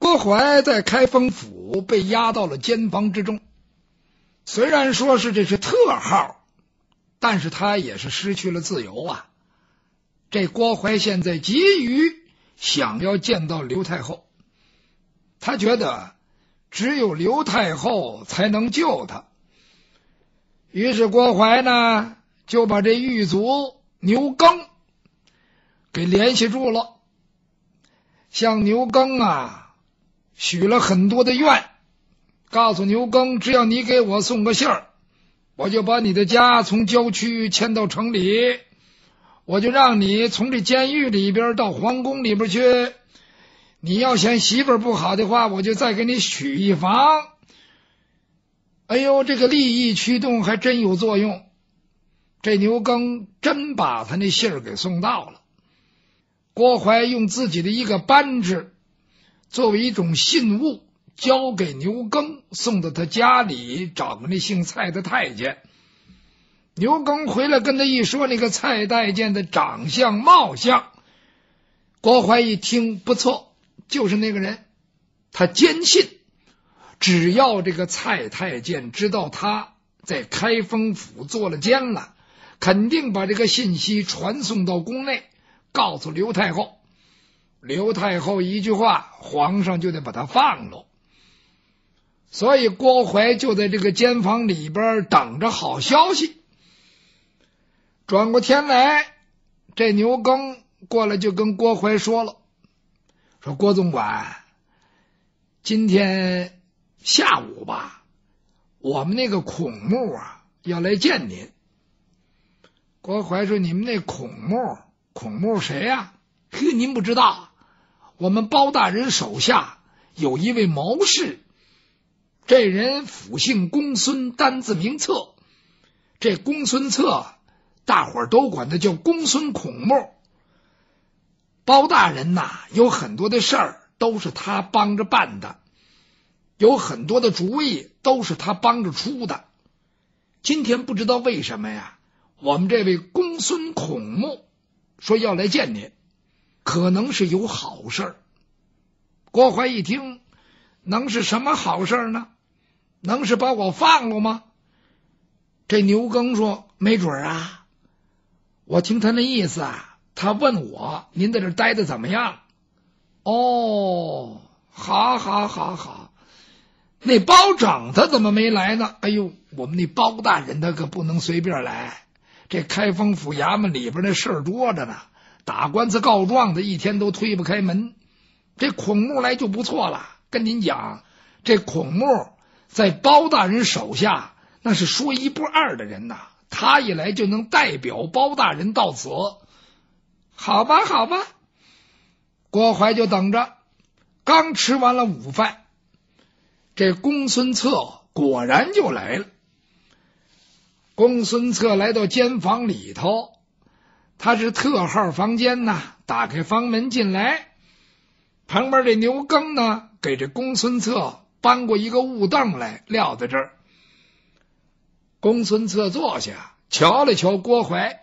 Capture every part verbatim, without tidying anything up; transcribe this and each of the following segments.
郭槐在开封府被押到了监房之中，虽然说是这是特号，但是他也是失去了自由啊。这郭槐现在急于想要见到刘太后，他觉得只有刘太后才能救他，于是郭槐呢就把这狱卒牛耕给联系住了，向牛耕啊许了很多的愿，告诉牛耕，只要你给我送个信儿，我就把你的家从郊区迁到城里，我就让你从这监狱里边到皇宫里边去，你要嫌媳妇儿不好的话，我就再给你许一房。哎呦，这个利益驱动还真有作用，这牛耕真把他那信儿给送到了。郭槐用自己的一个扳指作为一种信物交给牛耕，送到他家里找个那姓蔡的太监。牛耕回来跟他一说，那个蔡太监的长相貌相，郭槐一听不错，就是那个人。他坚信只要这个蔡太监知道他在开封府做了监了，肯定把这个信息传送到宫内，告诉刘太后。刘太后一句话，皇上就得把他放了。所以郭槐就在这个监房里边等着好消息。转过天来，这牛耕过来就跟郭槐说了，说郭总管，今天下午吧，我们那个孔目啊要来见您。郭槐说，你们那孔目，孔目谁呀？呵，您不知道，我们包大人手下有一位谋士，这人府姓公孙，单字名策。这公孙策大伙儿都管他叫公孙孔目。包大人呐，有很多的事儿都是他帮着办的，有很多的主意都是他帮着出的。今天不知道为什么呀，我们这位公孙孔目说要来见您，可能是有好事儿。郭槐一听，能是什么好事儿呢？能是把我放了吗？这牛耕说，没准啊，我听他那意思啊，他问我您在这待的怎么样。哦，好好好好，那包拯他怎么没来呢？哎呦，我们那包大人他可不能随便来，这开封府衙门里边的事儿多着呢，打官司告状的一天都推不开门。这孔目来就不错了，跟您讲，这孔目在包大人手下那是说一不二的人呐，他一来就能代表包大人到此。好吧好吧，郭槐就等着。刚吃完了午饭，这公孙策果然就来了。公孙策来到监房里头，他是特号房间呐，打开房门进来，旁边这牛耕呢给这公孙策搬过一个雾凳来撂在这儿。公孙策坐下，瞧了瞧郭槐，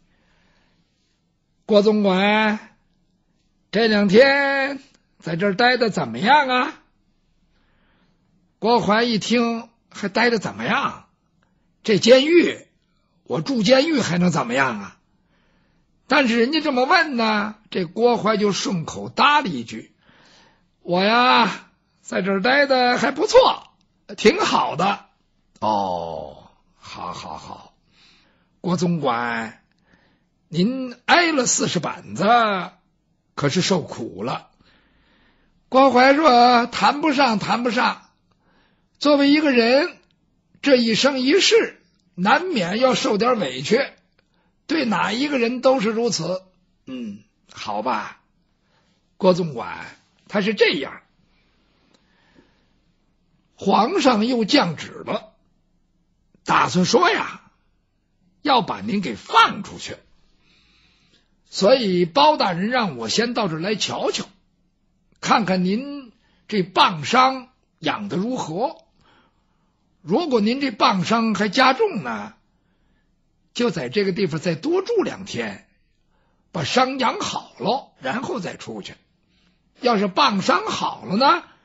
郭总管，这两天在这儿待的怎么样啊？郭槐一听，还待的怎么样？这监狱，我住监狱还能怎么样啊？但是人家这么问呢，这郭槐就顺口搭了一句，我呀在这儿待的还不错，挺好的。哦，好好好，郭总管，您挨了四十板子，可是受苦了。郭槐说，谈不上谈不上，作为一个人，这一生一世难免要受点委屈，对哪一个人都是如此。嗯，好吧，郭总管，他是这样，皇上又降旨了，打算说呀要把您给放出去，所以包大人让我先到这儿来瞧瞧，看看您这棒伤养得如何。如果您这棒伤还加重呢，就在这个地方再多住两天，把伤养好了，然后再出去。要是棒伤好了呢，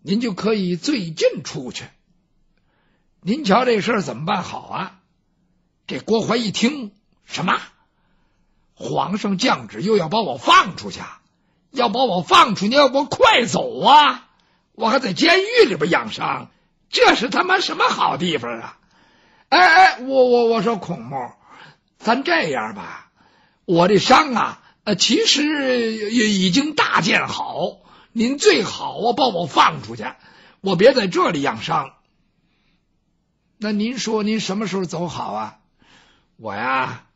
您就可以最近出去。您瞧这事儿怎么办好啊？这郭淮一听，什么？皇上降旨又要把我放出去，要把我放出去，要我快走啊！我还在监狱里边养伤，这是他妈什么好地方啊？哎哎，我我我说孔目，咱这样吧，我这伤啊，呃，其实也已经大见好，您最好啊把我放出去，我别在这里养伤。那您说您什么时候走好啊？我呀，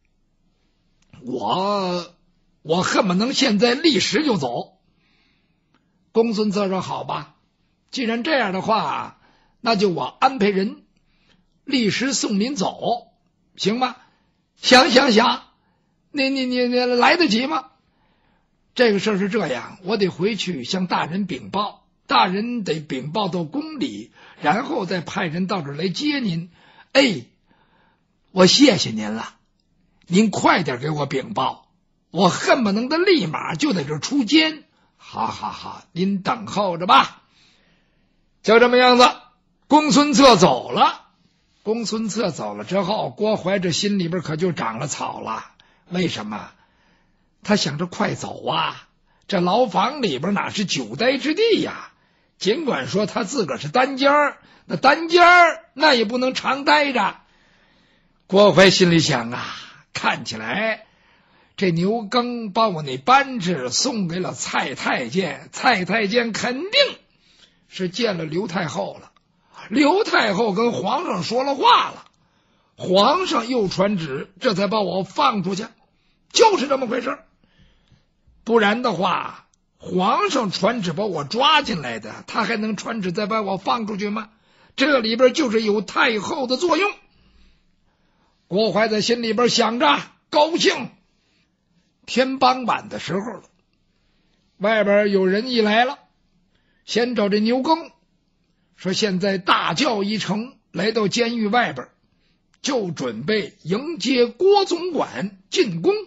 我我恨不能现在立时就走。公孙策说好吧，既然这样的话，那就我安排人立时送您走，行吗？行行行，你你你你来得及吗？这个事儿是这样，我得回去向大人禀报，大人得禀报到宫里，然后再派人到这儿来接您。哎，我谢谢您了，您快点给我禀报，我恨不能的立马就在这儿出监。好好好，您等候着吧。就这么样子，公孙策走了。公孙策走了之后，郭淮这心里边可就长了草了。为什么？他想着快走啊，这牢房里边哪是久待之地呀？尽管说他自个儿是单间儿，那单间儿那也不能常待着。郭淮心里想啊，看起来这牛耕把我那扳指送给了蔡太监，蔡太监肯定是见了刘太后了，刘太后跟皇上说了话了，皇上又传旨，这才把我放出去，就是这么回事。不然的话，皇上传旨把我抓进来的，他还能传旨再把我放出去吗？这里边就是有太后的作用。郭淮在心里边想着高兴。天傍晚的时候了，外边有人一来了，先找这牛耕说现在大轿一乘来到监狱外边，就准备迎接郭总管进宫。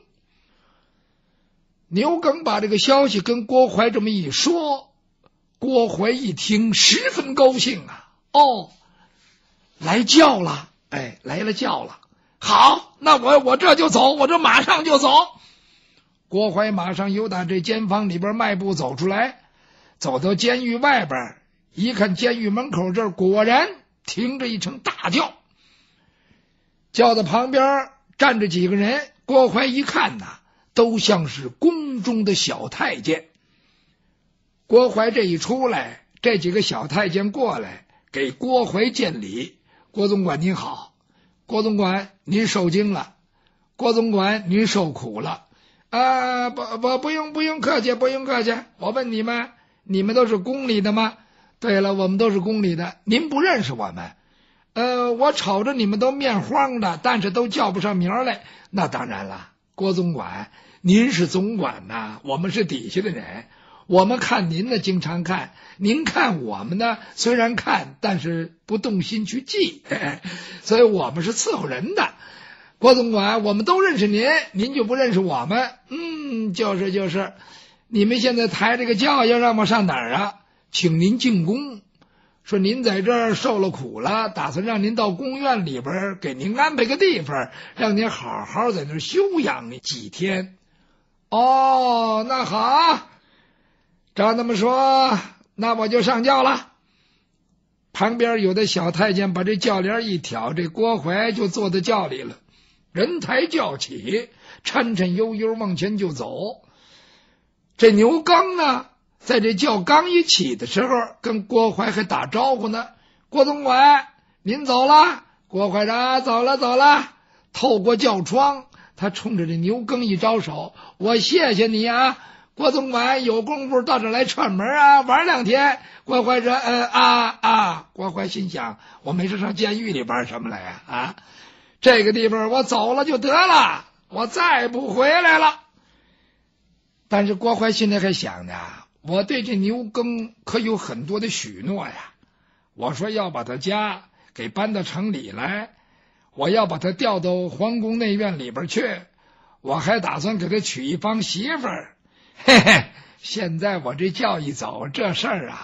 牛耕把这个消息跟郭淮这么一说，郭淮一听十分高兴啊，哦，来轿了，哎，来了轿了，好，那我我这就走，我这马上就走。郭淮马上由打这监房里边迈步走出来，走到监狱外边，一看监狱门口这儿果然停着一乘大轿，轿的旁边站着几个人，郭淮一看呐，都像是宫中的小太监。郭淮这一出来，这几个小太监过来给郭淮见礼，郭总管您好，郭总管您受惊了，郭总管您受苦了。啊，不不不用不用客气，不用客气。我问你们，你们都是宫里的吗？对了，我们都是宫里的。您不认识我们？呃，我瞅着你们都面黄的，但是都叫不上名来。那当然了，郭总管，您是总管呐，我们是底下的人。我们看您呢，经常看；您看我们呢，虽然看，但是不动心去记，嘿嘿，所以我们是伺候人的。郭总管，我们都认识您，您就不认识我们？嗯，就是就是。你们现在抬这个轿要让我上哪儿啊？请您进宫，说您在这儿受了苦了，打算让您到宫院里边给您安排个地方，让您好好在那儿休养几天。哦，那好，照那么说，那我就上轿了。旁边有的小太监把这轿帘一挑，这郭淮就坐在轿里了。人抬轿起，颤颤悠悠往前就走。这牛耕呢，在这轿刚一起的时候，跟郭淮还打招呼呢。郭总管，您走了。郭淮说走了走了。透过轿窗，他冲着这牛耕一招手，我谢谢你啊，郭总管，有功夫到这来串门啊，玩两天。郭淮说呃啊啊。郭淮心想，我没事上监狱里玩什么来呀？啊，这个地方我走了就得了，我再不回来了。但是郭淮心里还想呢，我对这牛耕可有很多的许诺呀。我说要把他家给搬到城里来，我要把他调到皇宫内院里边去，我还打算给他娶一房媳妇儿。嘿嘿，现在我这轿一走，这事儿啊，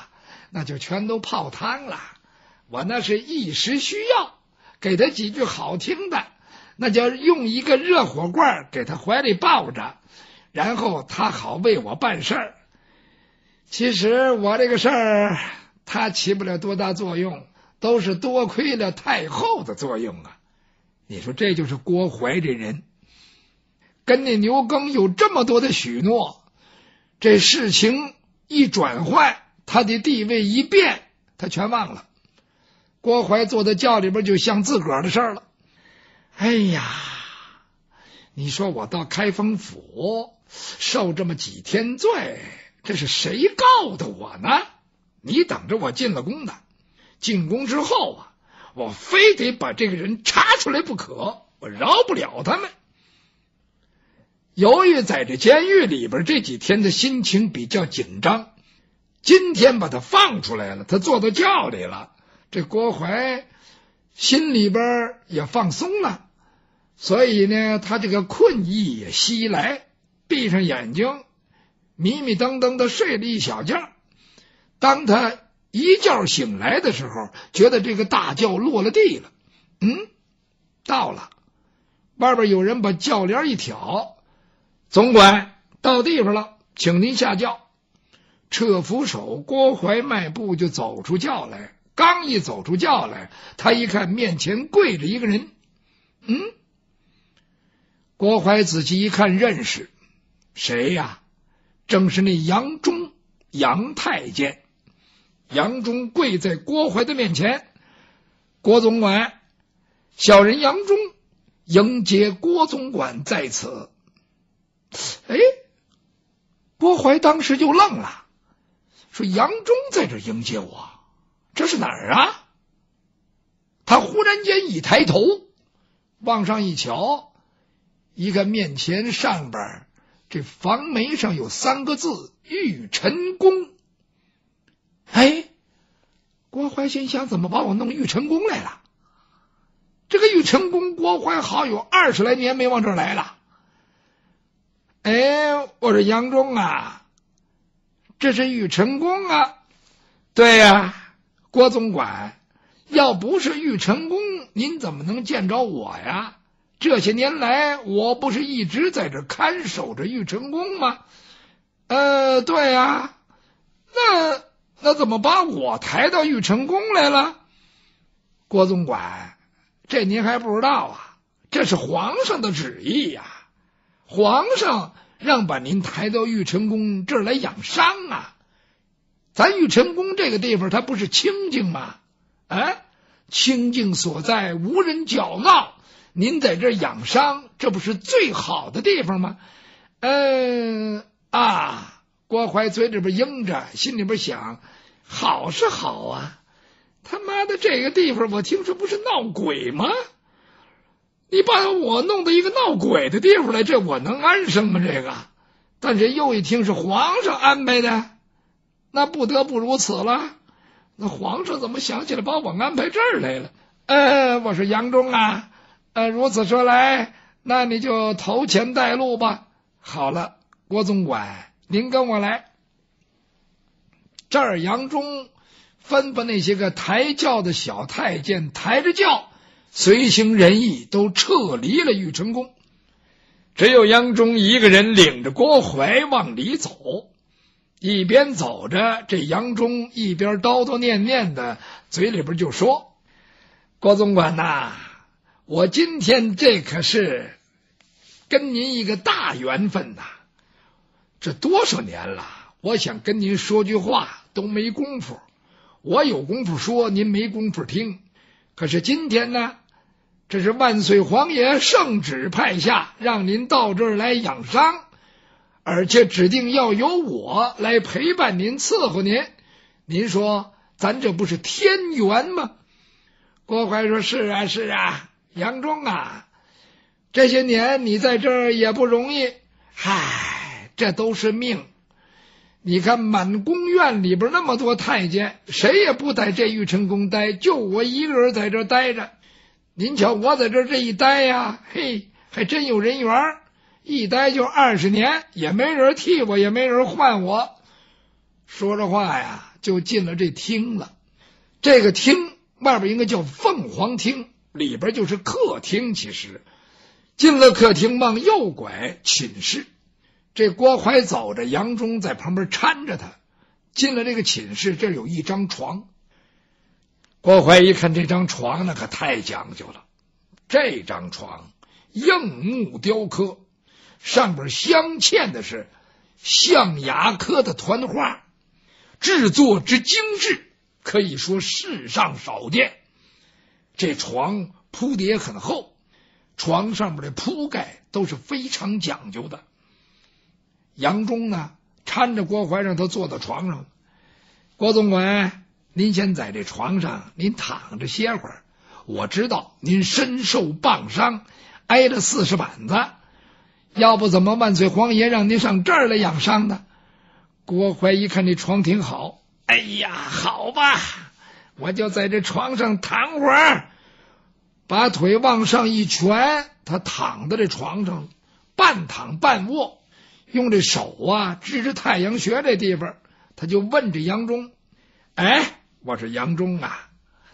那就全都泡汤了。我那是一时需要，给他几句好听的，那就用一个热火罐给他怀里抱着，然后他好为我办事儿。其实我这个事儿他起不了多大作用，都是多亏了太后的作用啊。你说这就是郭槐这人，跟那牛耕有这么多的许诺，这事情一转换，他的地位一变，他全忘了。郭槐坐在轿里边就像自个儿的事儿了。哎呀，你说我到开封府受这么几天罪，这是谁告的我呢？你等着我进了宫的，进宫之后啊，我非得把这个人查出来不可，我饶不了他们。由于在这监狱里边这几天的心情比较紧张，今天把他放出来了，他坐到轿里了，这郭槐心里边也放松了，所以呢，他这个困意也袭来，闭上眼睛迷迷瞪瞪的睡了一小觉。当他一觉醒来的时候，觉得这个大轿落了地了，嗯，到了，外边有人把轿帘一挑，总管到地方了，请您下轿。掣扶手郭槐迈步就走出轿来，刚一走出轿来，他一看面前跪着一个人，嗯，郭槐仔细一看认识，谁呀？正是那杨忠，杨太监。杨忠跪在郭槐的面前，郭总管，小人杨忠迎接郭总管在此。哎，郭槐当时就愣了，说杨忠在这迎接我，这是哪儿啊？他忽然间一抬头往上一瞧，一看面前上边这房门上有三个字玉晨宫。哎，郭槐心想，怎么把我弄玉晨宫来了？这个玉晨宫郭槐好有二十来年没往这儿来了。哎，我说杨忠啊，这是玉晨宫啊。对呀、啊，郭总管，要不是玉晨宫，您怎么能见着我呀？这些年来我不是一直在这看守着玉晨宫吗？呃，对呀、啊，那那怎么把我抬到玉晨宫来了？郭总管，这您还不知道啊？这是皇上的旨意呀、啊，皇上让把您抬到玉晨宫这儿来养伤啊。咱玉晨宫这个地方它不是清静吗？啊，清静所在，无人搅闹，您在这儿养伤，这不是最好的地方吗？嗯啊。郭槐嘴里边应着，心里边想，好是好啊，他妈的这个地方我听说不是闹鬼吗？你把我弄到一个闹鬼的地方来，这我能安生吗？这个，但是又一听是皇上安排的，那不得不如此了。那皇上怎么想起来把我安排这儿来了？呃，我说杨忠啊，呃，如此说来，那你就头前带路吧。好了，郭总管，您跟我来。这儿杨忠吩咐那些个抬轿的小太监抬着轿，随行人役都撤离了玉晨宫，只有杨忠一个人领着郭槐往里走。一边走着，这杨忠一边叨叨念念的，嘴里边就说：郭总管呐，我今天这可是跟您一个大缘分呐，这多少年了，我想跟您说句话都没功夫，我有功夫说，您没功夫听。可是今天呢，这是万岁皇爷圣旨派下，让您到这儿来养伤，而且指定要由我来陪伴您伺候您，您说咱这不是天缘吗？郭槐说：是啊是啊，杨忠啊，这些年你在这儿也不容易，嗨，这都是命。你看满宫院里边那么多太监，谁也不在这玉晨宫待，就我一个人在这儿待着。您瞧我在这儿这一待呀，嘿，还真有人缘，一待就二十年，也没人替我，也没人换我。 说着话呀，就进了这厅了。这个厅外边应该叫凤凰厅，里边就是客厅。其实进了客厅，往右拐，寝室。这郭怀走着，杨忠在旁边搀着他。进了这个寝室，这有一张床。郭怀一看这张床，那可太讲究了。这张床硬木雕刻，上边镶嵌的是象牙刻的团花，制作之精致，可以说世上少见。这床铺的也很厚，床上面的铺盖都是非常讲究的。杨忠呢，搀着郭怀让他坐到床上。郭总管，您先在这床上您躺着歇会儿，我知道您身受棒伤，挨了四十板子，要不怎么万岁皇爷让您上这儿来养伤呢？郭怀一看这床挺好，哎呀，好吧，我就在这床上躺会儿。把腿往上一蜷，他躺在这床上，半躺半卧，用这手啊支着太阳穴这地方。他就问这杨忠，哎，我说杨忠啊，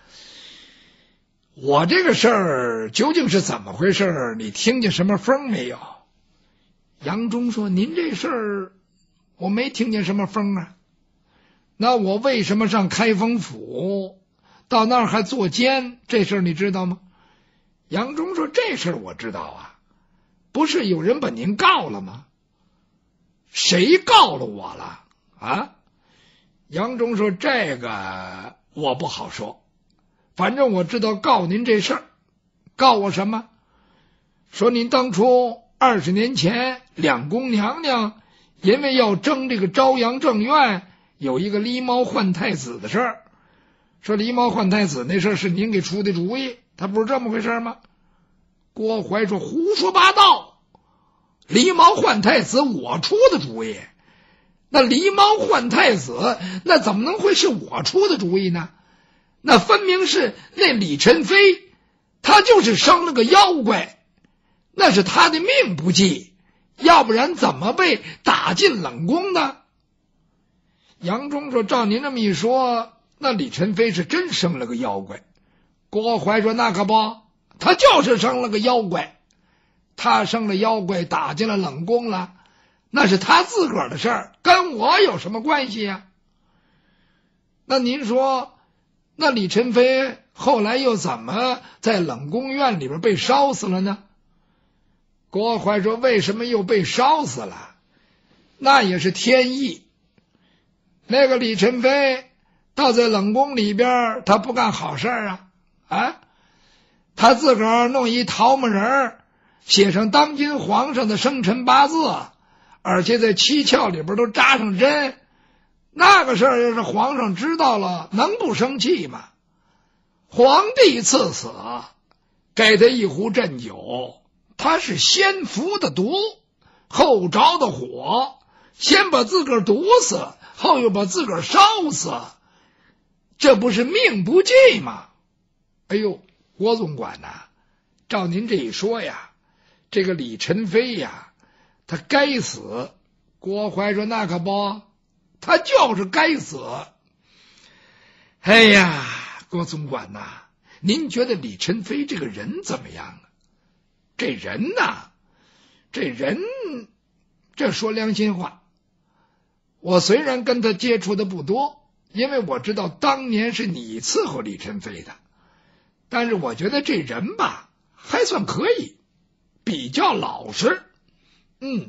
我这个事儿究竟是怎么回事？你听见什么风没有？杨忠说，您这事儿我没听见什么风啊。那我为什么上开封府，到那儿还坐监，这事儿你知道吗？杨忠说，这事儿我知道啊，不是有人把您告了吗？谁告了我了啊？杨忠说，这个我不好说，反正我知道告您这事儿。告我什么？说您当初二十年前两宫娘娘因为要争这个昭阳正院有一个狸猫换太子的事儿，说狸猫换太子那事儿是您给出的主意，他不是这么回事吗？郭怀说，胡说八道，狸猫换太子我出的主意，那狸猫换太子那怎么能会是我出的主意呢？那分明是那李宸妃，他就是生了个妖怪，那是他的命不济，要不然怎么被打进冷宫呢？杨忠说，照您这么一说，那李宸妃是真生了个妖怪。郭怀说，那可不，他就是生了个妖怪，他生了妖怪打进了冷宫了，那是他自个儿的事儿，跟我有什么关系呀？那您说，那李宸妃后来又怎么在冷宫院里边被烧死了呢？郭怀说，为什么又被烧死了？那也是天意。那个李宸妃倒在冷宫里边，他不干好事啊啊！他自个儿弄一桃木人，写上当今皇上的生辰八字，而且在七窍里边都扎上针。那个事儿要是皇上知道了，能不生气吗？皇帝赐死，给他一壶鸩酒，他是先服的毒，后着的火，先把自个儿毒死，后又把自个儿烧死，这不是命不济吗？哎呦，郭总管呐、啊，照您这一说呀，这个李宸妃呀，他该死。郭怀说，那可不，他就是该死。哎呀，郭总管呐、啊，您觉得李宸妃这个人怎么样啊？这人呐，这人，这说良心话，我虽然跟他接触的不多，因为我知道当年是你伺候李宸妃的，但是我觉得这人吧，还算可以，比较老实。嗯，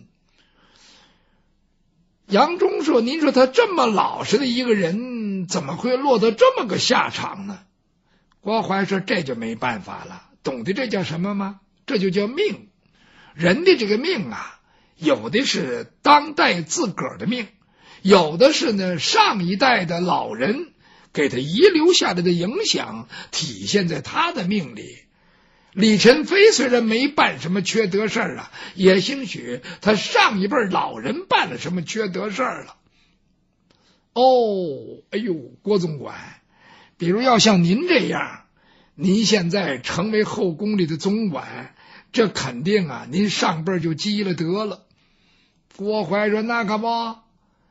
杨忠说，您说他这么老实的一个人，怎么会落到这么个下场呢？郭怀说，这就没办法了，懂得这叫什么吗？这就叫命。人的这个命啊，有的是当代自个儿的命，有的是呢上一代的老人给他遗留下来的影响体现在他的命里。李宸妃虽然没办什么缺德事儿啊，也兴许他上一辈老人办了什么缺德事儿了。哦，哎呦，郭总管，比如要像您这样，您现在成为后宫里的总管，这肯定啊，您上辈就积了德了。郭怀说，那可不，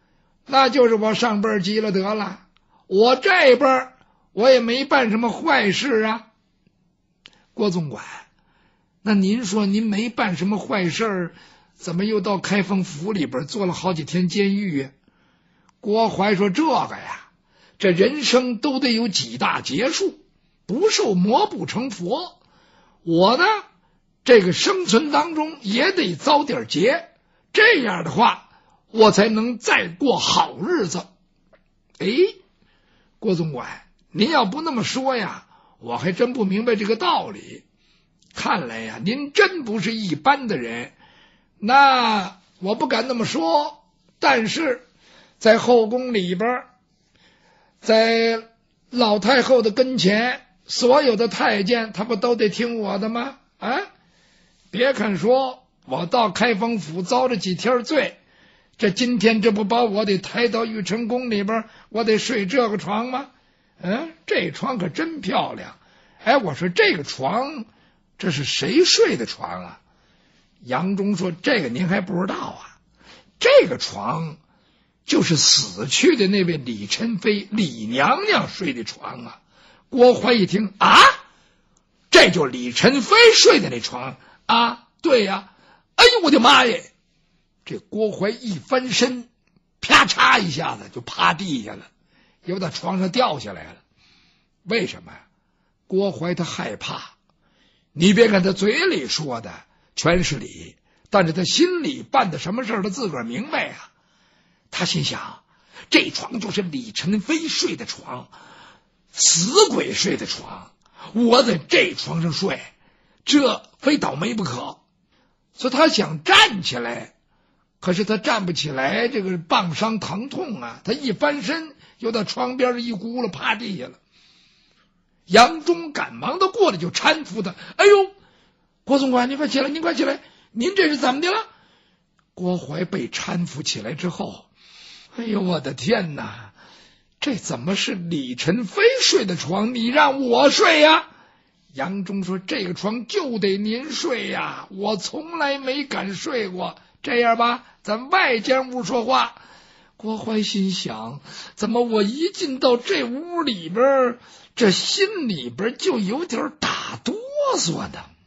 那就是我上辈儿积了德了，我这辈儿我也没办什么坏事啊。郭总管，那您说您没办什么坏事，怎么又到开封府里边坐了好几天监狱呀？郭槐说，这个呀，这人生都得有几大劫数，不受磨不成佛。我呢，这个生存当中也得遭点劫，这样的话我才能再过好日子。哎，郭总管，您要不那么说呀，我还真不明白这个道理。看来呀，您真不是一般的人。那我不敢那么说，但是在后宫里边，在老太后的跟前，所有的太监他不都得听我的吗？啊，别看说我到开封府遭了几天罪，这今天这不把我得抬到玉成宫里边，我得睡这个床吗？嗯，这床可真漂亮。哎，我说这个床，这是谁睡的床啊？杨忠说，这个您还不知道啊，这个床就是死去的那位李宸妃李娘娘睡的床啊。郭槐一听，啊，这就李宸妃睡的那床啊？对呀。哎呦我的妈耶！这郭槐一翻身，啪嚓一下子就趴地下了，又到床上掉下来了。为什么呀？郭槐他害怕。你别看他嘴里说的全是理，但是他心里办的什么事儿他自个儿明白啊。他心想，这床就是李宸妃睡的床，死鬼睡的床，我在这床上睡，这非倒霉不可。所以他想站起来，可是他站不起来，这个棒伤疼痛啊，他一翻身又到床边一咕噜趴地下了。杨忠赶忙的过来就搀扶他，哎呦，郭总管，您快起来，您快起来，您这是怎么的了？郭槐被搀扶起来之后，哎呦我的天哪，这怎么是李宸妃睡的床，你让我睡呀？杨忠说，这个床就得您睡呀，我从来没敢睡过。这样吧，咱外间屋说话。郭槐心想，怎么我一进到这屋里边，这心里边就有点打哆嗦的。